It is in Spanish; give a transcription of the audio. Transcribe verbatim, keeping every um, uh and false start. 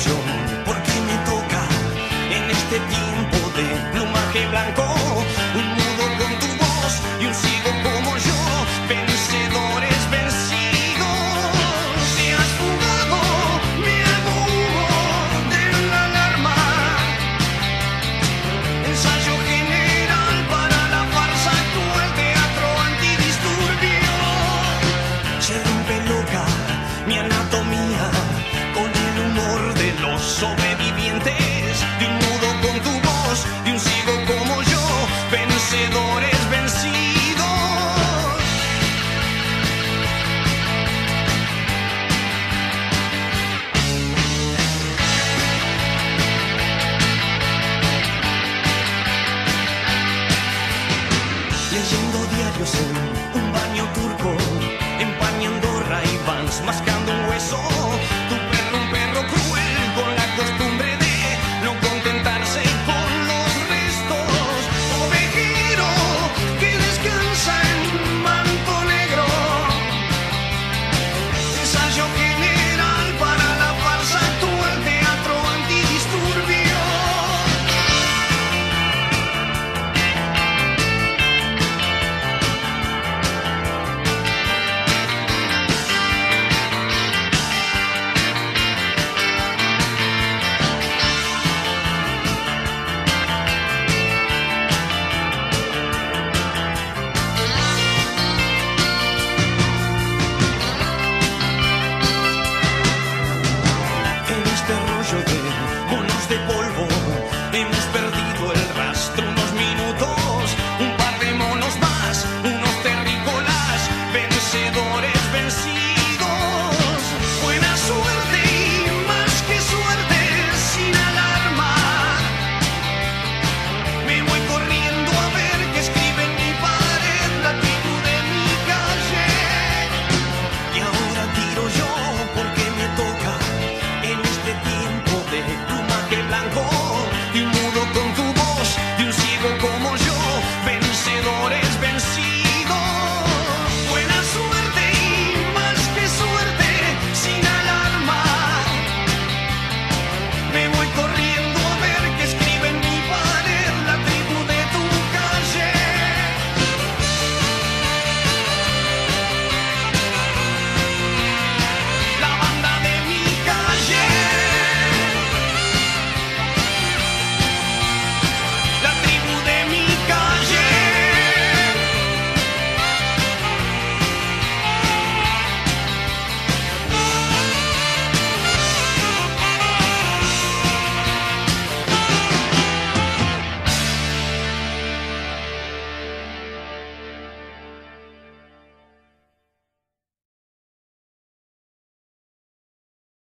yo, porque me toca en este tiempo de plumaje blanco, un mudo con tu voz y un ciego como yo, vencedores vencidos. Te has fugado, me hago humo de la alarma, ensayo general para la farsa actual, teatro antidisturbio. Se rompe loca mi anatomía con el humor de los soberbios.